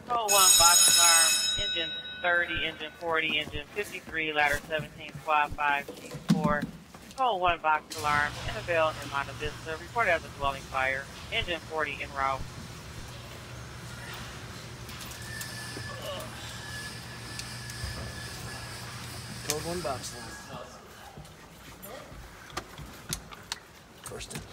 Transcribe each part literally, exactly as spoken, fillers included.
Code one, box alarm, engine thirty, engine forty, engine fifty-three, ladder seventeen, squad five, chief four. Code one, box alarm, Annabelle in Monte Vista, reported as a dwelling fire, engine forty en route. Code one, box alarm. First in.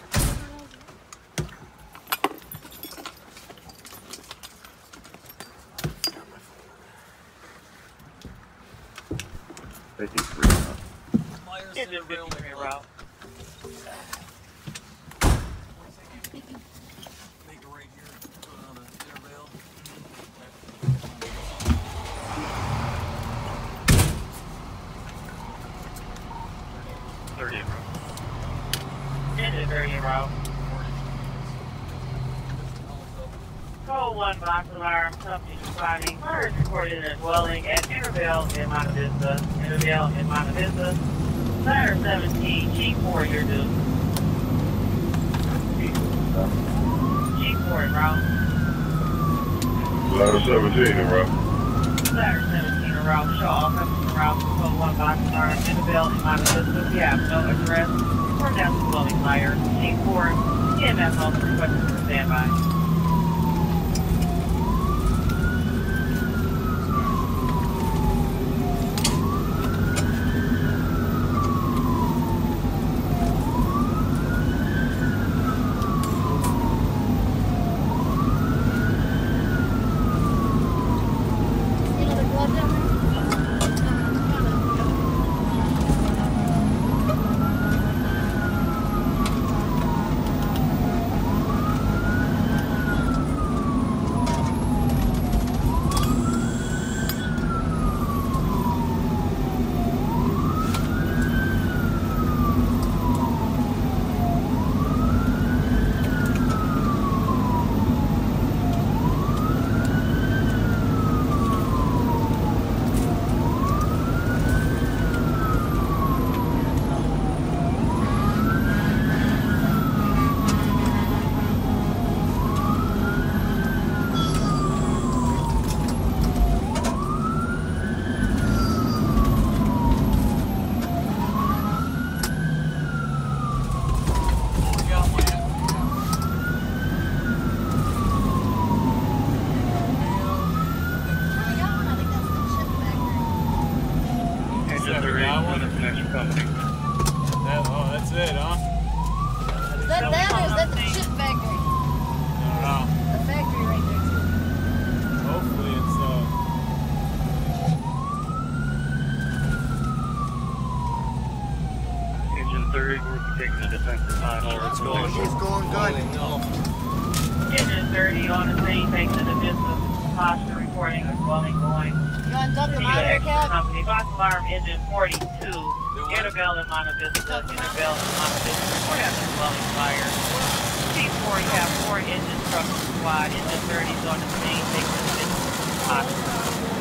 fifty-three, huh? Engine fifty-three en route. Make it right here. Put it on the interrail. thirty en route. Engine thirty en route. Code one, box alarm, company responding. Fire is reported in a dwelling at Intervale in Monte Vista. Intervale in Monte Vista. Ladder seventeen, G four, you're due. G four en route. Ladder seventeen en route. Ladder seventeen en route. Show all customers en route. Code one, box alarm, Intervale in Monte Vista. We have no address. Report down to dwelling fire. G four, E M S also requested for standby. Engine thirty on the scene, takes in the distance, posture reporting a dwelling going. You want to dump your monitor, Cap? Company, box alarm, engine forty-two, Annabelle in Monte Vista, Annabelle in Monte Vista, report as a dwelling fire. T four, you have four engine trucks squad, engine thirty is on the scene, takes in the distance, posture.